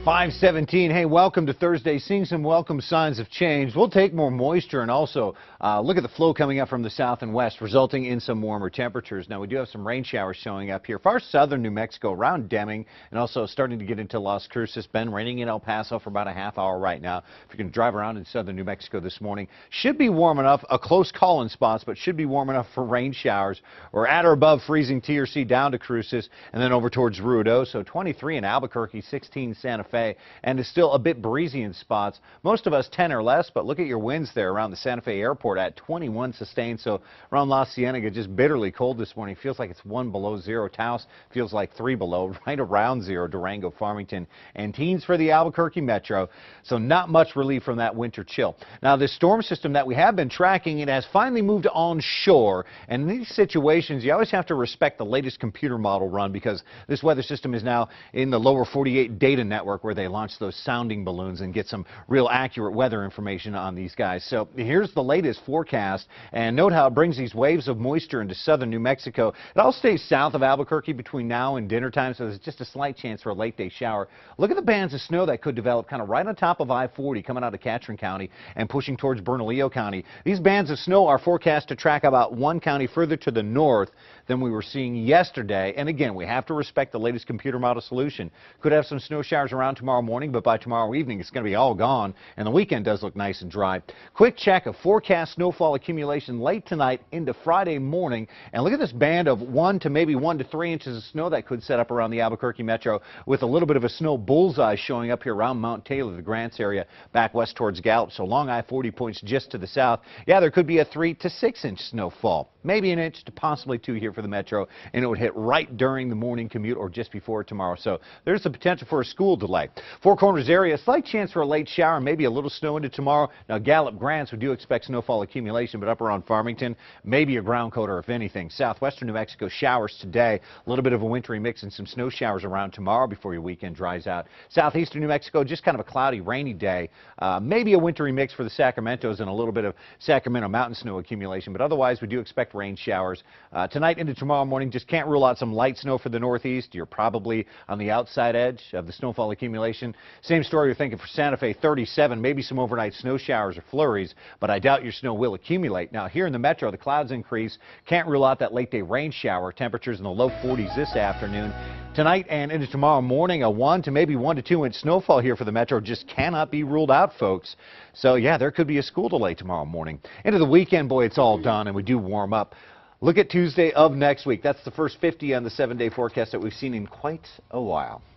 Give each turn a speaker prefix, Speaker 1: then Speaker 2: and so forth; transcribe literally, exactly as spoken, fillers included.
Speaker 1: five seventeen. Hey, welcome to Thursday. Seeing some welcome signs of change. We'll take more moisture and also uh, look at the flow coming up from the south and west, resulting in some warmer temperatures. Now, we do have some rain showers showing up here. Far southern New Mexico, around Deming, and also starting to get into Las Cruces. Been raining in El Paso for about a half hour right now. If you're going to drive around in southern New Mexico this morning, should be warm enough. A close call in spots, but should be warm enough for rain showers. We're at or above freezing T R C down to Cruces, and then over towards Ruido. So twenty-three in Albuquerque, sixteen Santa Fe. And it's still a bit breezy in spots. Most of us ten or less, but look at your winds there around the Santa Fe airport at twenty-one sustained. So around La Cienega, just bitterly cold this morning. Feels like it's one below zero. Taos feels like three below, right around zero. Durango, Farmington, and teens for the Albuquerque metro. So not much relief from that winter chill. Now, this storm system that we have been tracking, it has finally moved on shore. And in these situations, you always have to respect the latest computer model run, because this weather system is now in the lower forty-eight data network, where they launch those sounding balloons and get some real accurate weather information on these guys. So here's the latest forecast, and note how it brings these waves of moisture into southern New Mexico. It all stays south of Albuquerque between now and dinner time, so there's just a slight chance for a late day shower. Look at the bands of snow that could develop kind of right on top of I forty coming out of Catron County and pushing towards Bernalillo County. These bands of snow are forecast to track about one county further to the north than we were seeing yesterday. And again, we have to respect the latest computer model solution. Could have some snow showers around tomorrow morning, but by tomorrow evening it's going to be all gone, and the weekend does look nice and dry. Quick check of forecast snowfall accumulation late tonight into Friday morning, and look at this band of one to maybe one to three inches of snow that could set up around the Albuquerque metro, with a little bit of a snow bullseye showing up here around Mount Taylor, the Grants area, back west towards Gallup. So along I forty points just to the south, yeah, there could be a three to six inch snowfall, maybe an inch to possibly two here for the metro, and it would hit right during the morning commute or just before tomorrow. So there's the potential for a school delay. Four Corners area, slight chance for a late shower, maybe a little snow into tomorrow. Now, Gallup, Grants, we do expect snowfall accumulation, but up around Farmington, maybe a ground coater if anything. Southwestern New Mexico, showers today, a little bit of a wintry mix and some snow showers around tomorrow before your weekend dries out. Southeastern New Mexico, just kind of a cloudy, rainy day. Uh, maybe a wintry mix for the Sacramentos and a little bit of Sacramento mountain snow accumulation, but otherwise we do expect rain showers. Uh, tonight into tomorrow morning, just can't rule out some light snow for the northeast. You're probably on the outside edge of the snowfall accumulation. Same story you're thinking for Santa Fe, thirty-seven, maybe some overnight snow showers or flurries, but I doubt your snow will accumulate. Now, here in the metro, the clouds increase. Can't rule out that late day rain shower. Temperatures in the low forties this afternoon. Tonight and into tomorrow morning, a one to maybe one to two inch snowfall here for the metro just cannot be ruled out, folks. So, yeah, there could be a school delay tomorrow morning. Into the weekend, boy, it's all done, and we do warm up. Look at Tuesday of next week. That's the first fifty on the seven day forecast that we've seen in quite a while.